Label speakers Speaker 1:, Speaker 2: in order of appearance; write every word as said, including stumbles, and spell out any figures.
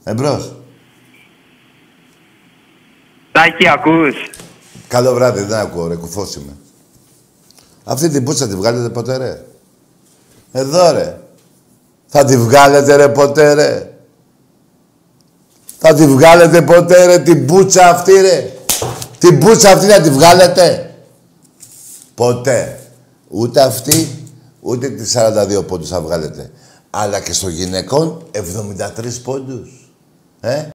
Speaker 1: Εμπρός.
Speaker 2: Τάκη, ακούς.
Speaker 1: Καλό βράδυ, δεν ακούω ρε, κουφός είμαι. Αυτή την πουτσα τη βγάλετε ποτέ ρε. Εδώ ρε. Θα τη βγάλετε ρε ποτέ ρε. Θα τη βγάλετε ποτέ ρε την πουτσα αυτή ρε. Την πουτσα αυτή να τη βγάλετε. Ποτέ. Ούτε αυτή, ούτε τις σαράντα δύο πόντους θα βγάλετε. Αλλά και στο γυναικών εβδομήντα τρεις πόντους. Ε.